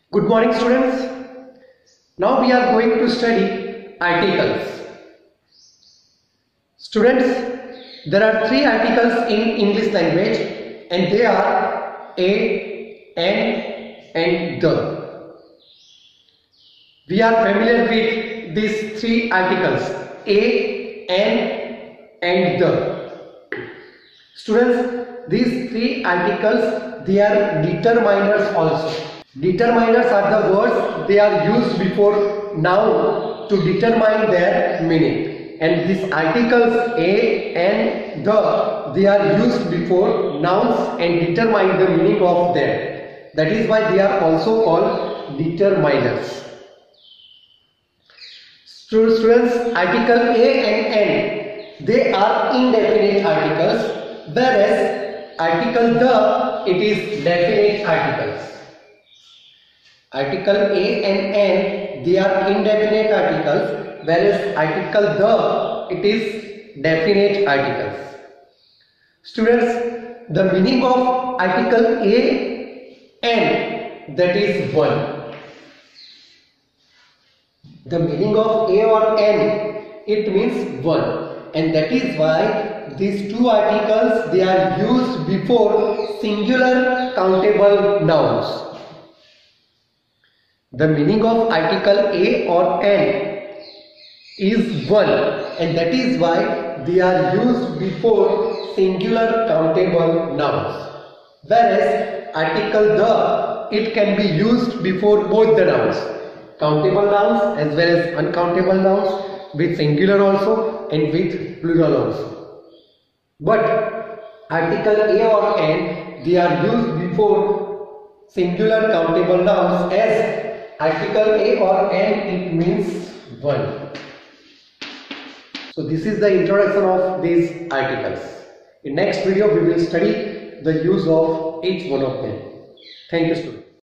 Good morning, students. Now we are going to study articles. Students, there are three articles in English language and they are a, and the. We are familiar with these three articles a, and the. Students, these three articles, they are determiners also. Determiners are the words they are used before noun to determine their meaning, and these articles a and the, they are used before nouns and determine the meaning of them. That is why they are also called determiners. Students, article a and n, they are indefinite articles, whereas article the, it is definite articles. Article a and n, they are indefinite articles, whereas article the, it is definite articles. Students, the meaning of article a, n, that is 1. The meaning of a or n, it means 1, and that is why these two articles, they are used before singular countable nouns. The meaning of article a or n is 1, and that is why they are used before singular countable nouns. Whereas article the, it can be used before both the nouns, countable nouns as well as uncountable nouns, with singular also and with plural also. But article a or n, they are used before singular countable nouns, as article a or n, it means 1. So this is the introduction of these articles. In next video we will study the use of each one of them. Thank you, students.